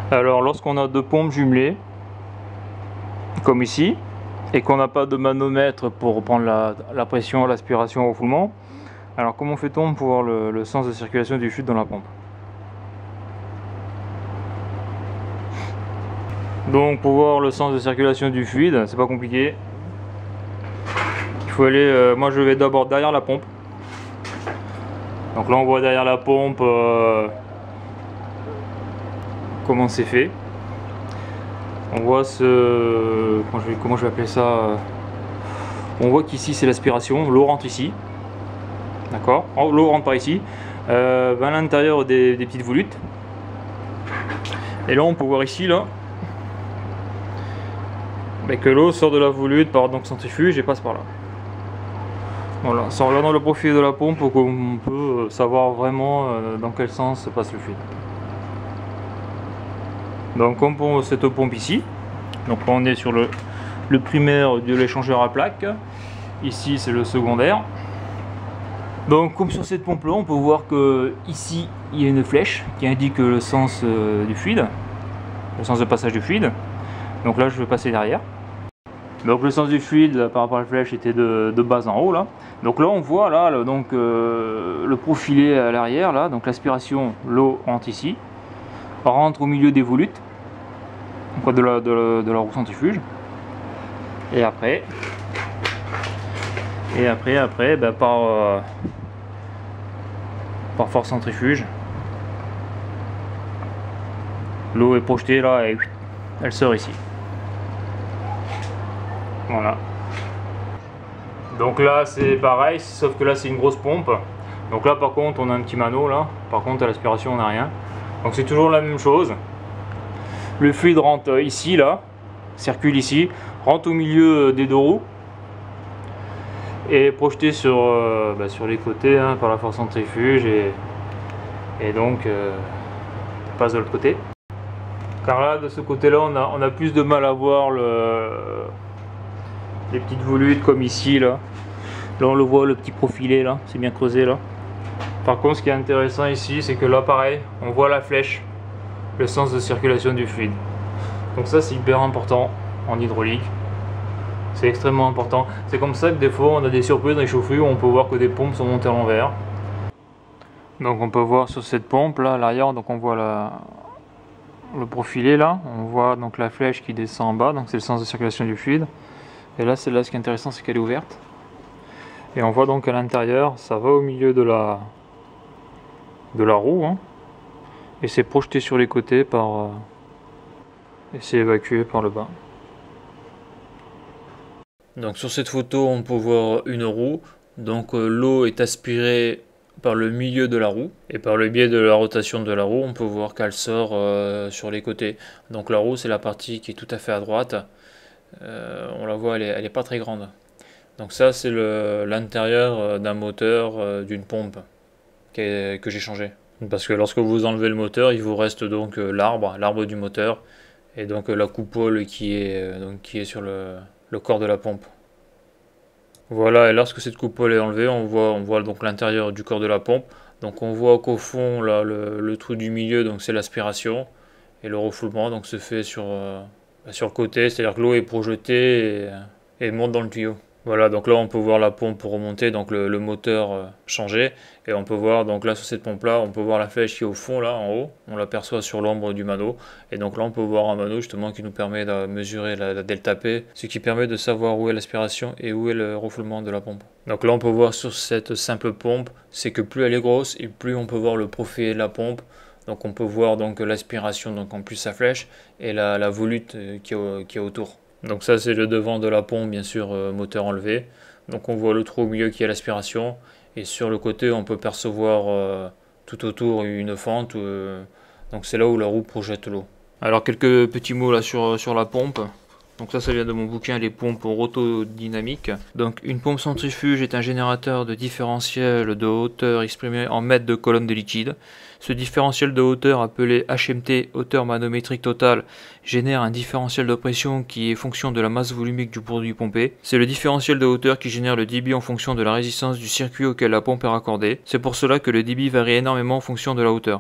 Alors lorsqu'on a deux pompes jumelées, comme ici, et qu'on n'a pas de manomètre pour prendre la pression, l'aspiration, le refoulement, alors comment fait-on pour voir le sens de circulation du fluide dans la pompe? Donc pour voir le sens de circulation du fluide, c'est pas compliqué. Il faut aller, moi je vais d'abord derrière la pompe. Donc là on voit derrière la pompe comment c'est fait. On voit comment je vais appeler ça, on voit qu'ici c'est l'aspiration, l'eau rentre ici, d'accord, l'eau rentre par ici, à l'intérieur des petites volutes, et là on peut voir ici là que l'eau sort de la volute par donc centrifuge et passe par là. Voilà, c'est en regardant le profil de la pompe qu'on peut savoir vraiment dans quel sens passe le fluide. Donc comme pour cette pompe ici, donc là on est sur le primaire de l'échangeur à plaques, ici c'est le secondaire. Donc comme sur cette pompe là, on peut voir que ici il y a une flèche qui indique le sens du fluide, le sens de passage du fluide. Donc là je vais passer derrière. Donc le sens du fluide là, par rapport à la flèche était de bas en haut là. Donc là on voit là le profilé à l'arrière là, donc l'aspiration, l'eau rentre ici, rentre au milieu des volutes de la roue centrifuge, et après ben, par force centrifuge, l'eau est projetée là et elle sort ici. Voilà. Donc là c'est pareil, sauf que là c'est une grosse pompe. Donc là par contre on a un petit mano là. Par contre à l'aspiration on n'a rien. Donc c'est toujours la même chose. Le fluide rentre ici là, circule ici, rentre au milieu des deux roues et est projeté sur les côtés hein, par la force centrifuge et donc passe de l'autre côté. Car là de ce côté là on a plus de mal à voir les petites volutes comme ici là. Là on le voit, le petit profilé là, c'est bien creusé là. Par contre ce qui est intéressant ici c'est que là pareil, on voit la flèche, le sens de circulation du fluide. Donc ça c'est hyper important en hydraulique. C'est extrêmement important. C'est comme ça que des fois on a des surprises dans les chaufferues où on peut voir que des pompes sont montées à l'envers. Donc on peut voir sur cette pompe là à l'arrière, donc on voit le profilé là, on voit donc la flèche qui descend en bas, donc c'est le sens de circulation du fluide. Et là celle-là ce qui est intéressant c'est qu'elle est ouverte. Et on voit donc à l'intérieur, ça va au milieu de la roue hein, et c'est projeté sur les côtés et c'est évacué par le bas. Donc sur cette photo on peut voir une roue, donc l'eau est aspirée par le milieu de la roue et par le biais de la rotation de la roue on peut voir qu'elle sort sur les côtés. Donc la roue c'est la partie qui est tout à fait à droite, on la voit elle est pas très grande. Donc ça c'est l'intérieur d'un moteur d'une pompe que j'ai changé. Parce que lorsque vous enlevez le moteur il vous reste donc l'arbre du moteur et donc la coupole qui est sur le corps de la pompe. Voilà, et lorsque cette coupole est enlevée, on voit donc l'intérieur du corps de la pompe. Donc on voit qu'au fond, là, le trou du milieu, donc c'est l'aspiration. Et le refoulement donc se fait sur le côté, c'est-à-dire que l'eau est projetée et monte dans le tuyau. Voilà, donc là on peut voir la pompe remonter, donc le moteur changer. Et on peut voir, donc là sur cette pompe là, on peut voir la flèche qui est au fond là, en haut. On l'aperçoit sur l'ombre du mano. Et donc là on peut voir un mano justement qui nous permet de mesurer la delta P, ce qui permet de savoir où est l'aspiration et où est le refoulement de la pompe. Donc là on peut voir sur cette simple pompe, c'est que plus elle est grosse et plus on peut voir le profil de la pompe. Donc on peut voir donc l'aspiration, donc en plus sa flèche, et la volute qui est autour. Donc ça c'est le devant de la pompe, bien sûr, moteur enlevé. Donc on voit le trou au milieu qui est l'aspiration. Et sur le côté on peut percevoir tout autour une fente. Donc c'est là où la roue projette l'eau. Alors quelques petits mots là sur la pompe. Donc ça vient de mon bouquin Les pompes rotodynamiques. Donc une pompe centrifuge est un générateur de différentiel de hauteur exprimé en mètres de colonne de liquide. Ce différentiel de hauteur appelé HMT, hauteur manométrique totale, génère un différentiel de pression qui est fonction de la masse volumique du produit pompé. C'est le différentiel de hauteur qui génère le débit en fonction de la résistance du circuit auquel la pompe est raccordée. C'est pour cela que le débit varie énormément en fonction de la hauteur.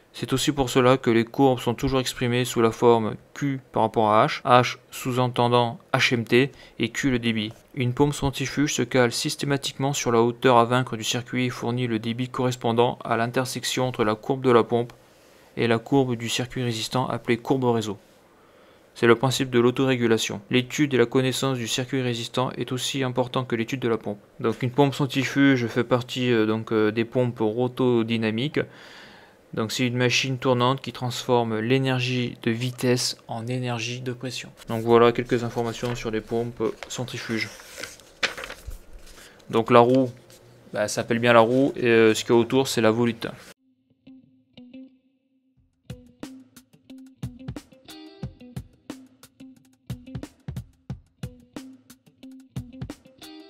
C'est aussi pour cela que les courbes sont toujours exprimées sous la forme Q par rapport à H sous-entendant HMT et Q le débit. Une pompe centrifuge se cale systématiquement sur la hauteur à vaincre du circuit et fournit le débit correspondant à l'intersection entre la courbe de la pompe et la courbe du circuit résistant appelée courbe réseau. C'est le principe de l'autorégulation. L'étude et la connaissance du circuit résistant est aussi important que l'étude de la pompe. Donc une pompe centrifuge fait partie des pompes rotodynamiques. Donc c'est une machine tournante qui transforme l'énergie de vitesse en énergie de pression. Donc voilà quelques informations sur les pompes centrifuges. Donc la roue, ça s'appelle bien la roue et ce qu'il y a autour c'est la volute.